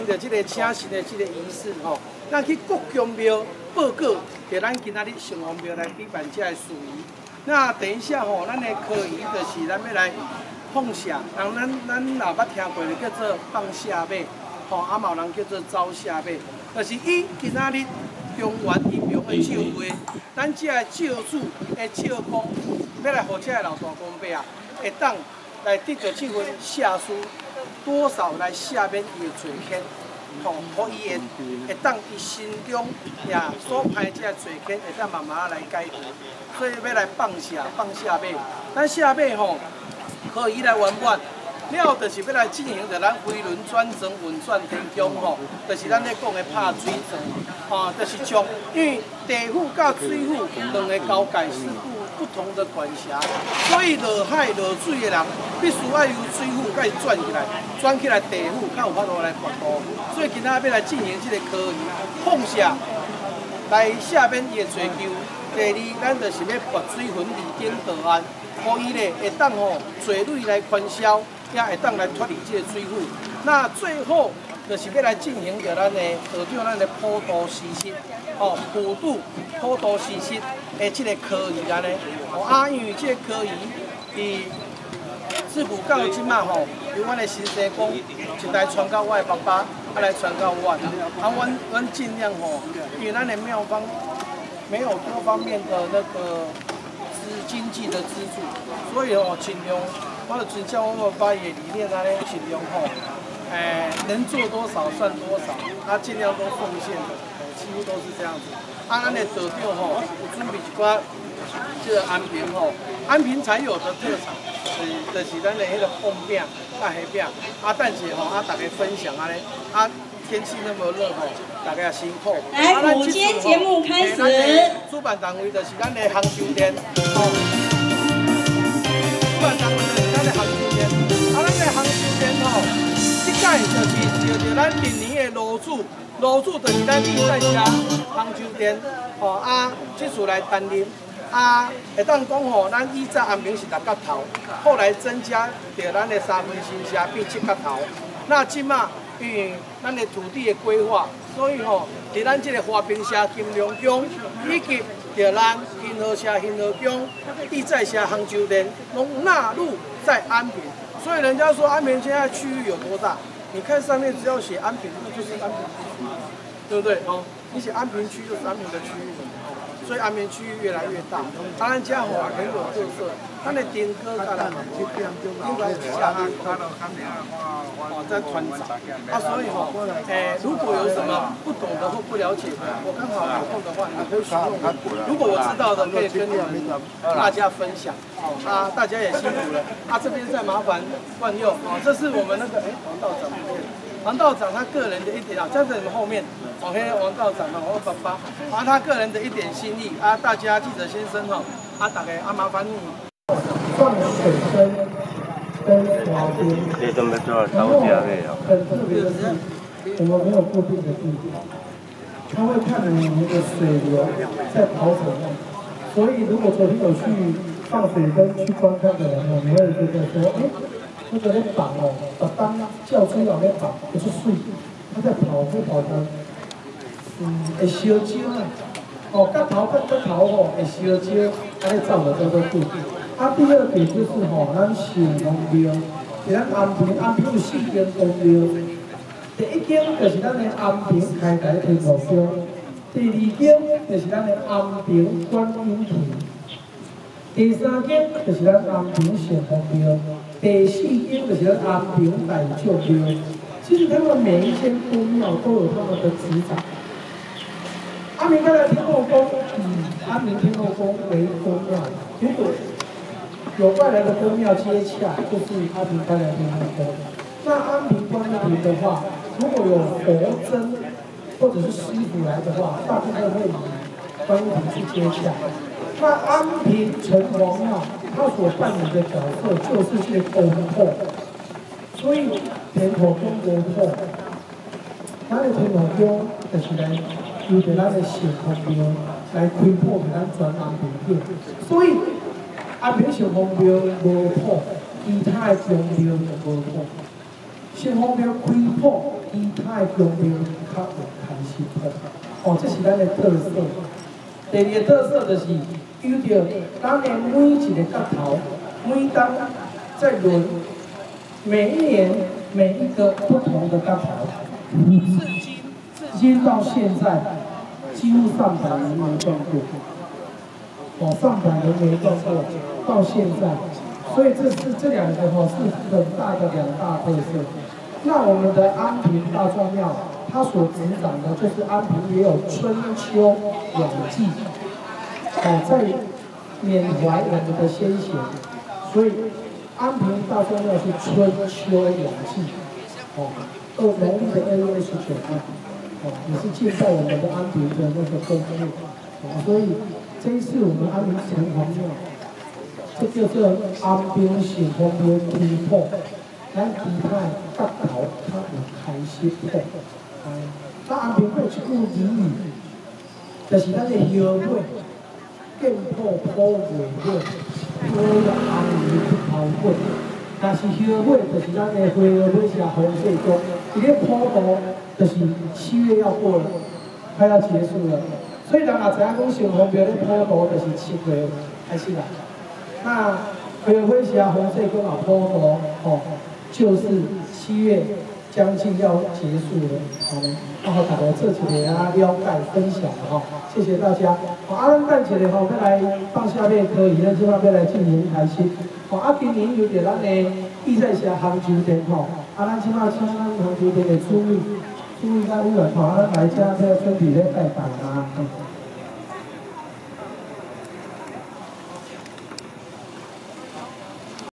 行着这个请神的这个仪式吼，咱去各宫庙报告，给咱今仔日城隍庙来举办这个事宜。那等一下吼，咱的科仪就是咱要来放下，人咱也捌听过的叫做放下马，吼，啊嘛有人叫做招下马，就是以今仔日中原阴阳的照会，咱这个教主的照功，要来互这个老大公伯啊，会当来得到这份下书，多少来下面伊的罪愆，吼，互伊会当伊心中也所排这个罪愆，会当慢慢来解决。所以要来放下马，咱下马吼，可以来圆满。了，就是要来进行着咱飞轮转成运转天宫吼，就是咱咧讲的拍水船，吼，就是将因为地府甲水府两个交界事不同的管辖，所以落海落水的人必须要由水府甲伊转起来地府才有法度来决渡。所以今仔要来进行这个科仪，放下来下面伊的罪咎。第二，咱就是要拔水魂离境道安，互伊咧会当吼罪累来宽消。也会当来脱离这个水府。那最后就是要来进行着咱的学长咱的普渡仪式，哦，普渡仪式的这个科仪安尼。哦啊，因为这个科仪，伊自古到今嘛吼，由阮的先生讲，一代传到我的爸爸，啊来传到我。啊，阮尽量吼，因为咱的庙方没有多方面的那个经济的资助，所以哦尽量。我就遵照我爸爷理念安尼尽量吼，能做多少算多少，啊尽量都奉献的，几乎都是这样子。啊，咱的道长吼，有准备一寡这个安平吼，安平才有的特产，就是咱的迄个凤饼、大虾饼。啊，但是吼，啊大家分享安尼，啊天气那么热吼，大家也辛苦。 来，午间节目开始。 主办单位就是咱的杭州店，吼。主办单位。杭州店，啊，咱个杭州店吼，即届就是就咱明年的楼主就是咱地在社杭州店，吼啊，即次来担任，啊，会当讲吼，咱以前安平是6角头，后来增加着咱的3分新社变7角头，那即马因为咱的土地的规划，所以吼，伫咱即个花瓶社金龙宫以及着咱新河社新河宫、地在社杭州店，拢纳入在安平，所以人家说安平现在区域有多大？你看上面只要写安平，那就是安平区，对不对？哦，你写安平区就是安平的区域了。所以安平区域越来越大，当然家伙很有特色，它的点歌当然应该是下面在团长啊，所以哈，如果有什么不懂的或不了解的，我刚好有空的话，你可以询问我。如果我知道的，可以跟你们大家分享。啊，大家也辛苦了。啊，这边再麻烦冠佑啊，这是我们那个王道长。王道长他个人的一点啊，站在你们后面，王道长啊，我爸爸，他个人的一点心意啊，大家记者先生哈，大概麻烦你。 放水灯跟滑冰，然后很特别的是，我们没有固定的地点，他会看你的水流在跑什么，所以如果昨天有去放水灯去观看的人哦，你会觉得说，那个在绑哦，把当叫出来在绑，不是水，他在跑的，会烧焦啊，角头哦，会烧焦，安尼走就叫做对。第二点就是咱城隍庙，是咱安平有4间公庙，第1间就是咱的安平开台天后宫，第2间就是咱的安平观音亭，第3间就是咱安平城隍庙。第4间就是咱安平大舅庙，其实他们每一间公庙都有他们的职掌。安平开台天后宫以安平天后宫为公庙，如果有外来的公庙接洽，就是安平开台天后宫。那安平观音亭的话，如果有佛僧或者是师傅来的话，大部分会以观音亭去接洽。那安平城隍庙，他所扮演的角色就是去攻破，所以天后宫攻破，咱的天后宫就是来由着咱的城隍庙来开破咱全安平县，所以安平城隍庙无破，其他的宫庙就无破。城隍庙开破， 基泰中边较有开心的，哦，这是咱的特色。第二个特色就是有着咱的每一个角头，每当在轮，每一年每一个不同的角头，至今到现在几乎300年没断过，哦，300年没断过，到现在。 所以这两个是很大的2大特色。那我们的安平大壮庙，它所执掌的就是安平也有春秋两季，在缅怀我们的先贤。所以安平大壮庙是春秋两季，农历的2月29号，也是建在我们的安平的那个公墓。所以这一次我们安平城隍庙。 这叫做安平城隍庙天铺，咱其他角头较有开心铺。咱安平有一句俚语，就是咱的腰尾，见铺铺尾尾，铺了安平不头尾。但是腰尾就是咱的花尾是红色中，伊个普渡就是7月要过了，快要结束了，所以人也知影讲城隍庙咧普渡就是7月开始啦。 那花尾霞红色跟老坡头就是7月将近要结束了，好吗？好大家做一个了解分享谢谢大家。咱等一下要来放下面可以，咱即摆要来进行开始。今年有着咱的意在下杭州店咱即摆请咱杭州店的主委，咱委员咱来遮要准备咧带动